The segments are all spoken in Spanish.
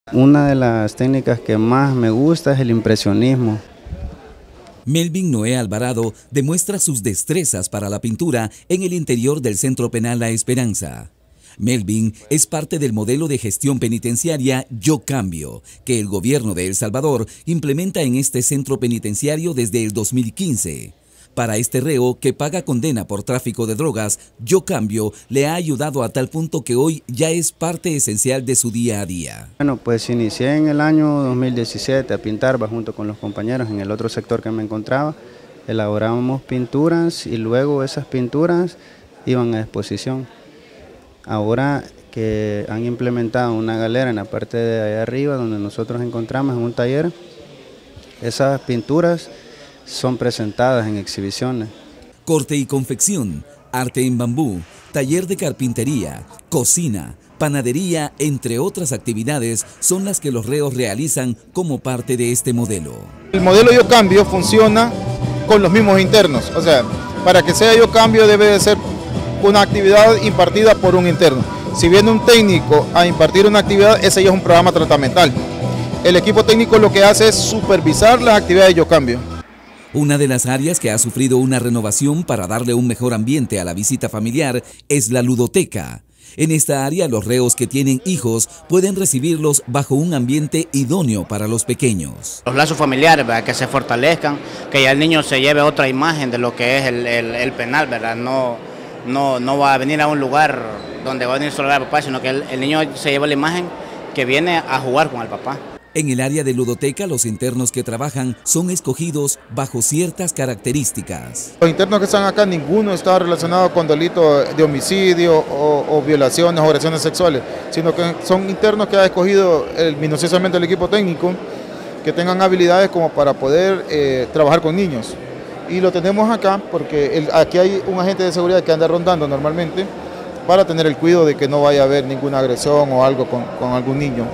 Una de las técnicas que más me gusta es el impresionismo. Melvin Noé Alvarado demuestra sus destrezas para la pintura en el interior del Centro Penal La Esperanza. Melvin es parte del modelo de gestión penitenciaria Yo Cambio, que el gobierno de El Salvador implementa en este centro penitenciario desde el 2015. Para este reo que paga condena por tráfico de drogas, Yo Cambio le ha ayudado a tal punto que hoy ya es parte esencial de su día a día. Bueno, pues inicié en el año 2017 a pintar junto con los compañeros en el otro sector que me encontraba. Elaborábamos pinturas y luego esas pinturas iban a exposición. Ahora que han implementado una galera en la parte de allá arriba donde nosotros encontramos en un taller, esas pinturas son presentadas en exhibiciones. Corte y confección, arte en bambú, taller de carpintería, cocina, panadería, entre otras actividades, son las que los reos realizan como parte de este modelo. El modelo Yo Cambio funciona con los mismos internos, o sea, para que sea Yo Cambio debe de ser una actividad impartida por un interno. Si viene un técnico a impartir una actividad, ese ya es un programa tratamental. El equipo técnico lo que hace es supervisar las actividades de Yo Cambio. Una de las áreas que ha sufrido una renovación para darle un mejor ambiente a la visita familiar es la ludoteca. En esta área, los reos que tienen hijos pueden recibirlos bajo un ambiente idóneo para los pequeños. Los lazos familiares, ¿verdad?, que se fortalezcan, que ya el niño se lleve otra imagen de lo que es el penal, ¿verdad? No va a venir a un lugar donde va a venir solo el papá, sino que el niño se lleva la imagen que viene a jugar con el papá. En el área de ludoteca, los internos que trabajan son escogidos bajo ciertas características. Los internos que están acá, ninguno está relacionado con delitos de homicidio o violaciones o agresiones sexuales, sino que son internos que ha escogido minuciosamente el equipo técnico, que tengan habilidades como para poder trabajar con niños. Y lo tenemos acá porque aquí hay un agente de seguridad que anda rondando normalmente, para tener el cuidado de que no vaya a haber ninguna agresión o algo con algún niño.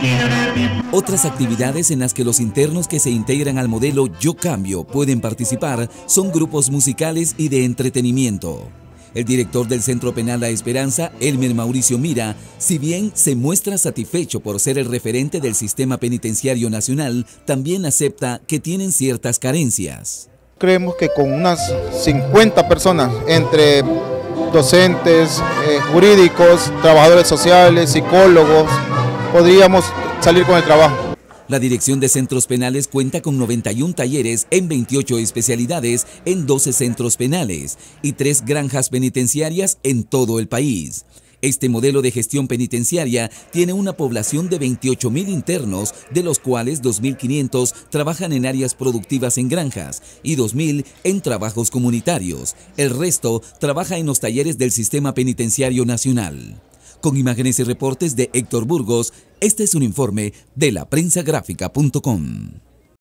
Otras actividades en las que los internos que se integran al modelo Yo Cambio pueden participar son grupos musicales y de entretenimiento. El director del Centro Penal La Esperanza, Elmer Mauricio Mira, si bien se muestra satisfecho por ser el referente del sistema penitenciario nacional, también acepta que tienen ciertas carencias. Creemos que con unas 50 personas, entre docentes, jurídicos, trabajadores sociales, psicólogos, podríamos salir con el trabajo. La Dirección de Centros Penales cuenta con 91 talleres en 28 especialidades en 12 centros penales y 3 granjas penitenciarias en todo el país. Este modelo de gestión penitenciaria tiene una población de 28.000 internos, de los cuales 2.500 trabajan en áreas productivas en granjas y 2.000 en trabajos comunitarios. El resto trabaja en los talleres del Sistema Penitenciario Nacional. Con imágenes y reportes de Héctor Burgos, este es un informe de laprensagráfica.com.